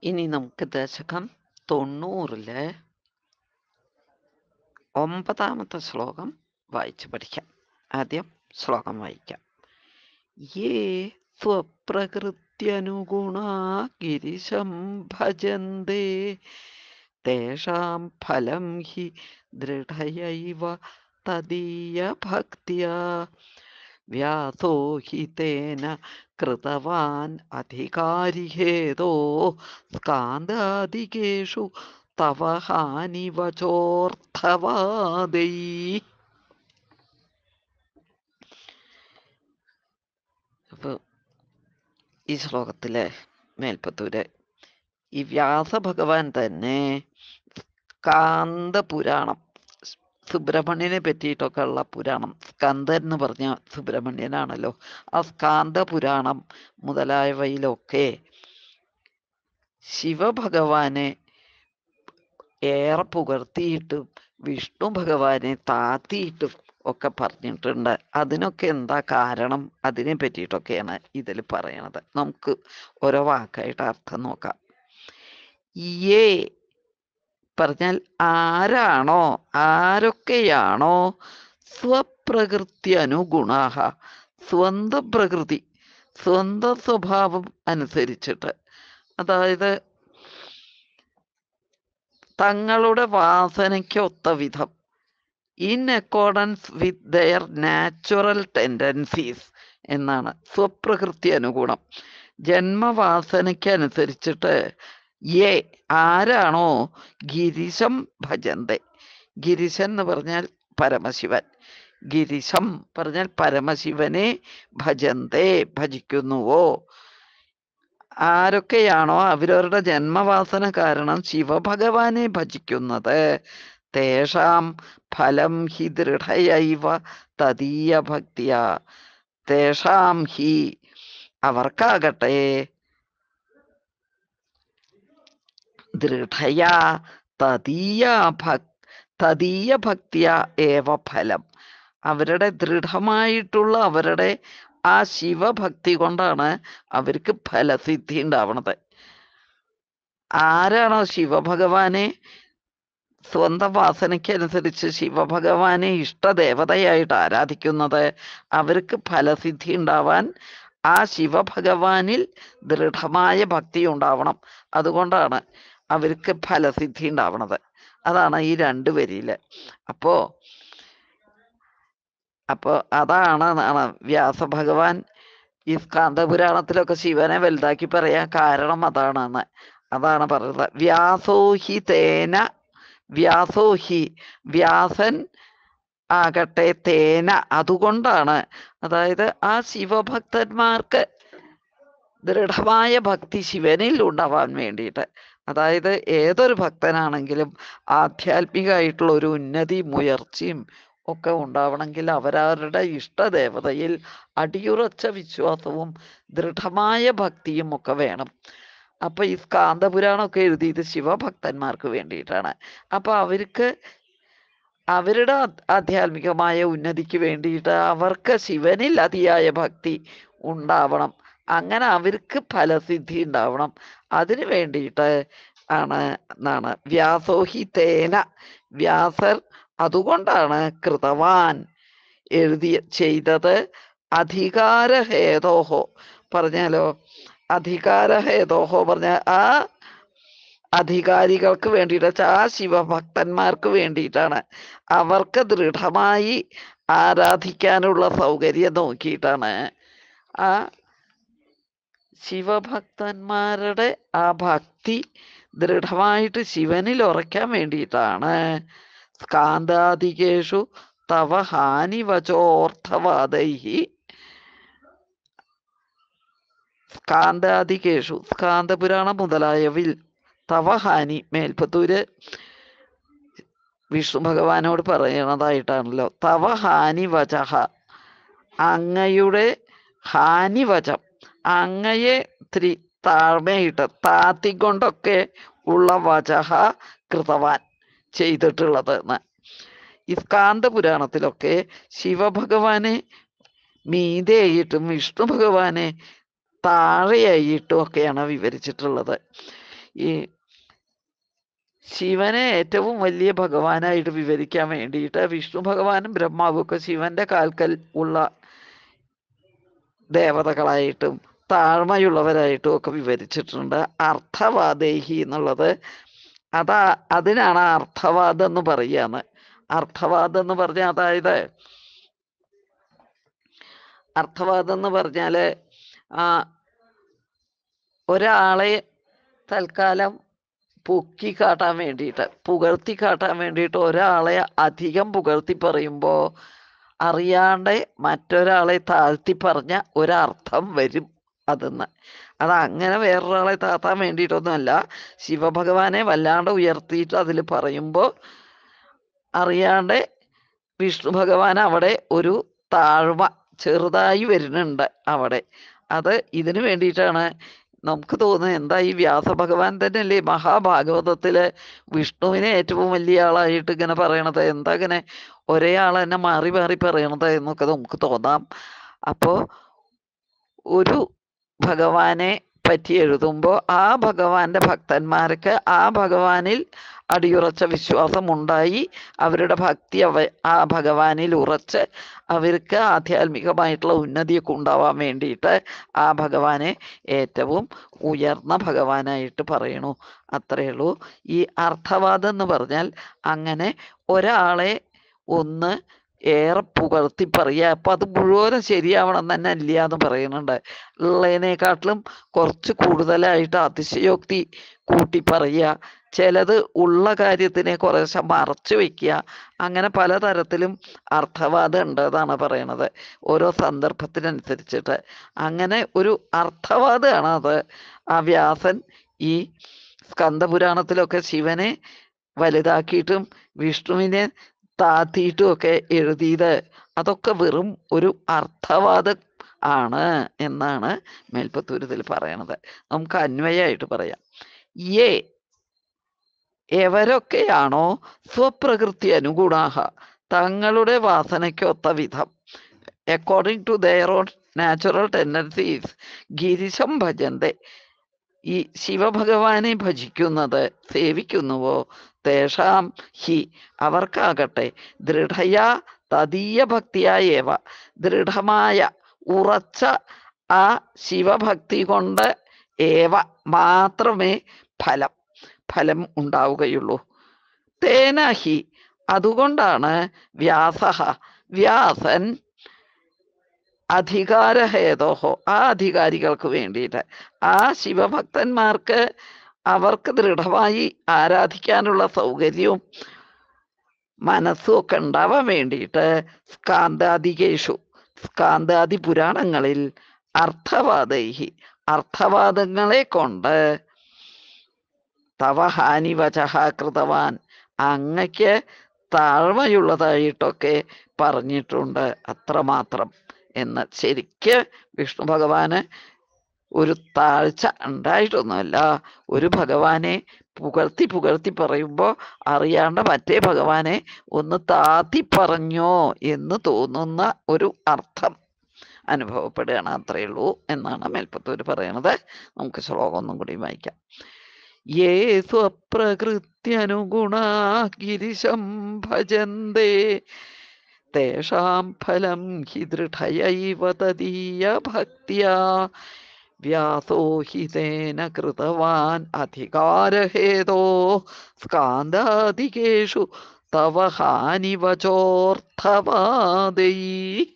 ഇനി നമുക്ക് ദശകം 90-ലെ 9-ാമത്തെ ശ്ലോകം വായിച്ചു പഠിക്കാം. ആദ്യം ശ്ലോകം വായിക്കാം. യേ സ്വപ്രകൃത്യനുഗുണാ ഗിരിശം ഭജന്തേ തേഷാം ഫലം ഹി ദൃഢയൈവ തദീയ ഭക്ത്യാ വ്യാസോ ഹി തേന കൃതവാൻ അധികാരി ഹേതോ സ്കാന്ദാദികേഷു തവ ഹാനിവചോർത്ഥവാദൈ. അപ്പൊ ഈ ശ്ലോകത്തിലെ മേൽപ്പത്തൂര് ഈ വ്യാസഭഗവാൻ തന്നെ സ്കാന്ദപുരാണം, സുബ്രഹ്മണ്യനെ പറ്റിയിട്ടൊക്കെ ഉള്ള പുരാണം, സ്കന്ദൻ എന്ന് പറഞ്ഞ സുബ്രഹ്മണ്യനാണല്ലോ, ആ സ്കാന്ദപുരാണം മുതലായവയിലൊക്കെ ശിവഭഗവാനെ ഏറെ പുകഴ്ത്തിയിട്ടും വിഷ്ണു ഭഗവാനെ താത്തിയിട്ടും ഒക്കെ പറഞ്ഞിട്ടുണ്ട്. അതിനൊക്കെ എന്താ കാരണം, അതിനെ പറ്റിയിട്ടൊക്കെയാണ് ഇതിൽ പറയണത്. നമുക്ക് ഓരോ വാക്കായിട്ട് അർത്ഥം നോക്കാം. യേ പറഞ്ഞാൽ ആരാണോ, ആരൊക്കെയാണോ സ്വപ്രകൃതി അനുഗുണാഹ, സ്വന്തം പ്രകൃതി, സ്വന്തം സ്വഭാവം അനുസരിച്ചിട്ട്, അതായത് തങ്ങളുടെ വാസനയ്ക്കൊത്ത വിധം, in accordance with their natural tendencies എന്നാണ് സ്വപ്രകൃതി അനുഗുണം. ജന്മവാസനയ്ക്ക് അനുസരിച്ചിട്ട് യേ ആരാണോ ഗിരിശം ഭജന്തേ, ഗിരിശൻ എന്ന് പറഞ്ഞാൽ പരമശിവൻ, ഗിരിശം പറഞ്ഞാൽ പരമശിവനെ ഭജന്തേ ഭജിക്കുന്നുവോ, ആരൊക്കെയാണോ അവരവരുടെ ജന്മവാസന കാരണം ശിവഭഗവാനെ ഭജിക്കുന്നത്, തേഷാം ഫലം ഹി ദൃഢയൈവ തദീയ ഭക്തിയ, തേഷാം ഹി അവർക്കാകട്ടെ, ദൃഢയാ തദീയ ഭക്തിയ ഏവ ഫലം, അവരുടെ ദൃഢമായിട്ടുള്ള അവരുടെ ആ ശിവഭക്തി കൊണ്ടാണ് അവർക്ക് ഫലസിദ്ധി ഉണ്ടാവണത്. ആരാണോ ശിവഭഗവാനെ സ്വന്തം വാസനയ്ക്കനുസരിച്ച് ശിവഭഗവാനെ ഇഷ്ടദേവതയായിട്ട് ആരാധിക്കുന്നത്, അവർക്ക് ഫലസിദ്ധി ഉണ്ടാവാൻ ആ ശിവഭഗവാനിൽ ദൃഢമായ ഭക്തി ഉണ്ടാവണം. അതുകൊണ്ടാണ് അവർക്ക് ഫലസിദ്ധി ഉണ്ടാവണത്. അതാണ് ഈ 2 വരിയില്. അപ്പോ അതാണ് വ്യാസഭഗവാൻ ഈ സ്കാന്ദപുരാണത്തിലൊക്കെ ശിവനെ വലുതാക്കി പറയാൻ കാരണം അതാണെന്ന്. അതാണ് പറയുന്നത്. വ്യാസോഹി തേന, വ്യാസോഹി വ്യാസൻ ആകട്ടെ, തേന അതുകൊണ്ടാണ്, അതായത് ആ ശിവഭക്തന്മാർക്ക് ദൃഢമായ ഭക്തി ശിവനിൽ ഉണ്ടാവാൻ വേണ്ടിയിട്ട്, അതായത് ഏതൊരു ഭക്തനാണെങ്കിലും ആധ്യാത്മികമായിട്ടുള്ള ഒരു ഉന്നതിയും ഉയർച്ചയും ഒക്കെ ഉണ്ടാവണമെങ്കിൽ അവരവരുടെ ഇഷ്ടദേവതയിൽ അടിയുറച്ച വിശ്വാസവും ദൃഢമായ ഭക്തിയും ഒക്കെ വേണം. അപ്പൊ ഈ സ്കാന്ദപുരാണമൊക്കെ എഴുതിയത് ശിവഭക്തന്മാർക്ക് വേണ്ടിയിട്ടാണ്. അപ്പൊ അവർക്ക് അവരുടെ ആധ്യാത്മികമായ ഉന്നതിക്ക് വേണ്ടിയിട്ട് അവർക്ക് ശിവനിൽ അതിയായ ഭക്തി ഉണ്ടാവണം. അങ്ങനെ അവർക്ക് ഫലസിദ്ധി ഉണ്ടാവണം. അതിന് വേണ്ടിയിട്ട് എന്നാണ് വ്യാസോഹി തേന, വ്യാസർ അതുകൊണ്ടാണ് കൃതവാൻ ചെയ്തത്, അധികാരഹേതോഹോ പറഞ്ഞാലോ, അധികാരഹേതോഹോ പറഞ്ഞാൽ ആ അധികാരികൾക്ക് വേണ്ടിയിട്ട്, ആ ശിവഭക്തന്മാർക്ക് വേണ്ടിയിട്ടാണ്, അവർക്ക് ദൃഢമായി ആരാധിക്കാനുള്ള സൗകര്യം നോക്കിയിട്ടാണ്, ആ ശിവഭക്തന്മാരുടെ ആ ഭക്തി ദൃഢമായിട്ട് ശിവനിൽ ഉറയ്ക്കാൻ വേണ്ടിയിട്ടാണ് സ്കാന്ദാദികേഷു തവ ഹാനിവചോർത്ഥവാദൈഹി, സ്കാന്ദാദികേഷു സ്കാന്ദപുരാണം മുതലായവിൽ തവ ഹാനി, മേൽപ്പത്തൂര് വിഷ്ണു ഭഗവാനോട് പറയണതായിട്ടാണല്ലോ, തവ ഹാനിവചഹ അങ്ങയുടെ ഹാനിവചം, അങ്ങയെ താഴ്മയിട്ട് താത്തിക്കൊണ്ടൊക്കെ ഉള്ള വചഹ കൃതവാൻ ചെയ്തിട്ടുള്ളത് എന്ന്. ഈ സ്കാന്ദപുരാണത്തിലൊക്കെ ശിവഭഗവാനെ മീതെയായിട്ടും വിഷ്ണു ഭഗവാനെ താഴെയായിട്ടും ഒക്കെയാണ് വിവരിച്ചിട്ടുള്ളത്. ഈ ശിവനെ ഏറ്റവും വലിയ ഭഗവാനായിട്ട് വിവരിക്കാൻ വേണ്ടിയിട്ട് വിഷ്ണു ഭഗവാനും ബ്രഹ്മാവും ഒക്കെ ശിവന്റെ കാൽക്കൽ ഉള്ള ദേവതകളായിട്ടും താഴ്മയുള്ളവരായിട്ടും ഒക്കെ വിവരിച്ചിട്ടുണ്ട്. അർത്ഥവാദേഹി എന്നുള്ളത് അതിനാണ് അർത്ഥവാദം എന്ന് പറയാന്ന്. അർത്ഥവാദം എന്ന് പറഞ്ഞാൽ അർത്ഥവാദം എന്ന് പറഞ്ഞാല് ഒരാളെ തൽക്കാലം പൊക്കി കാട്ടാൻ വേണ്ടിയിട്ട്, പുകഴ്ത്തി കാട്ടാൻ വേണ്ടിയിട്ട് ഒരാളെ അധികം പുകഴ്ത്തി പറയുമ്പോൾ അറിയാണ്ട് മറ്റൊരാളെ താഴ്ത്തി പറഞ്ഞ ഒരർത്ഥം വരും അതെന്ന്. അങ്ങനെ വേറൊരാളെ താത്താൻ വേണ്ടിയിട്ടൊന്നുമല്ല. ശിവഭഗവാനെ വല്ലാണ്ട് ഉയർത്തിയിട്ട് അതിൽ പറയുമ്പോൾ അറിയാണ്ട് വിഷ്ണു ഭഗവാൻ അവിടെ ഒരു താഴ്മ ചെറുതായി വരുന്നുണ്ട് അവിടെ. ഇതിനു വേണ്ടിയിട്ടാണ് നമുക്ക് തോന്നുന്നത്, എന്താ ഈ വ്യാസഭഗവാൻ തന്നെയല്ലേ മഹാഭാഗവതത്തില് വിഷ്ണുവിനെ ഏറ്റവും വലിയ ആളായിട്ട് ഇങ്ങനെ പറയണത്, എന്താ ഇങ്ങനെ ഒരേ ആൾ തന്നെ മാറി മാറി പറയണത് എന്നൊക്കെ നമുക്ക് തോന്നാം. അപ്പോ ഒരു ഭഗവാനെ പറ്റി എഴുതുമ്പോൾ ആ ഭഗവാന്റെ ഭക്തന്മാർക്ക് ആ ഭഗവാനിൽ അടിയുറച്ച വിശ്വാസം ഉണ്ടായി അവരുടെ ഭക്തി ആ ഭഗവാനിൽ ഉറച്ച് അവർക്ക് ആധ്യാത്മികമായിട്ടുള്ള ഉന്നതിയൊക്കെ ഉണ്ടാവാൻ വേണ്ടിയിട്ട് ആ ഭഗവാനെ ഏറ്റവും ഉയർന്ന ഭഗവാനായിട്ട് പറയണു. അത്രയേ ഉള്ളൂ. ഈ അർത്ഥവാദം എന്ന് പറഞ്ഞാൽ അങ്ങനെ ഒരാളെ ഒന്ന് ഏറെ പുകഴ്ത്തി പറയുക. അപ്പൊ അത് മുഴുവനും ശരിയാവണം തന്നെ ഇല്ല എന്ന് പറയുന്നുണ്ട്. ഉള്ളതിനെക്കാട്ടിലും കുറച്ച് കൂടുതലായിട്ട് അതിശയോക്തി കൂട്ടി പറയുക, ചിലത് ഉള്ള കാര്യത്തിനെ കുറേശ്ശെ മറച്ചു വെക്കുക, അങ്ങനെ പലതരത്തിലും അർത്ഥവാദം ഉണ്ട് എന്നാണ് പറയണത്, ഓരോ സന്ദർഭത്തിനനുസരിച്ചിട്ട്. അങ്ങനെ ഒരു അർത്ഥവാദമാണ് അത്. ആ വ്യാസൻ ഈ സ്കന്ദപുരാണത്തിലൊക്കെ ശിവനെ വലുതാക്കിയിട്ടും വിഷ്ണുവിനെ താത്തിയിട്ടും ഒക്കെ എഴുതിയത് അതൊക്കെ വെറും ഒരു അർത്ഥവാദം ആണ് എന്നാണ് മേൽപ്പത്തൂരിതിൽ പറയണത്. നമുക്ക് അന്വയമായിട്ട് പറയാം. എവരൊക്കെയാണോ സ്വപ്രകൃതി അനുഗുണാഹ, തങ്ങളുടെ വാസനയ്ക്കൊത്ത വിധം, according to their own natural tendencies ഗിരിശം ഭജന്തെ, ഈ ശിവഭഗവാനെ ഭജിക്കുന്നത് സേവിക്കുന്നുവോ, തേഷാം ഹി അവർക്കാകട്ടെ ദൃഢയാ തദീയ ഭക്തിയായേവ, ദൃഢമായ ഉറച്ച ആ ശിവഭക്തി കൊണ്ട് ഏവ മാത്രമേ ഫലം ഉണ്ടാവുകയുള്ളൂ. തേന ഹി അതുകൊണ്ടാണ് വ്യാസൻ അധികാരഹേതോഹോ ആ അധികാരികൾക്ക് വേണ്ടിയിട്ട്, ആ ശിവഭക്തന്മാർക്ക് അവർക്ക് ദൃഢമായി ആരാധിക്കാനുള്ള സൗകര്യവും മനസ്സും ഒക്കെ ഉണ്ടാവാൻ വേണ്ടിയിട്ട് സ്കാന്താദി പുരാണങ്ങളിൽ അർത്ഥവാദങ്ങളെ കൊണ്ട് തവ ഹാനിവചഃ കൃതവാൻ അങ്ങക്ക് താഴ്മയുള്ളതായിട്ടൊക്കെ പറഞ്ഞിട്ടുണ്ട് അത്രമാത്രം എന്ന്. ശരിക്ക് വിഷ്ണു ഭഗവാന് ഒരു താഴ്ച ഉണ്ടായിട്ടൊന്നുമല്ല. ഒരു ഭഗവാനെ പുകഴ്ത്തി പറയുമ്പോൾ അറിയാണ്ട് മറ്റേ ഭഗവാനെ ഒന്ന് താത്തി പറഞ്ഞോ എന്ന് തോന്നുന്ന ഒരു അർത്ഥം അനുഭവപ്പെടുകയാണ്. അത്രയേ ഉള്ളൂ എന്നാണ് മേൽപ്പത്തൂര് പറയണത്. നമുക്ക് ശ്ലോകം ഒന്നും കൂടി വായിക്കാം. യേ സ്വപ്രകൃത്യനുഗുണാ ഗിരിശം ഭജന്തേ തേഷാം ഫലം ഹി ദൃഢയൈവ തദീയ ഭക്ത്യാ, വ്യാസോ ഹി തേന കൃതവാൻ അധികാരഹേതോ സ്കാന്ദാദികേഷു തവ ഹാനിവചോർത്ഥവാദൈ.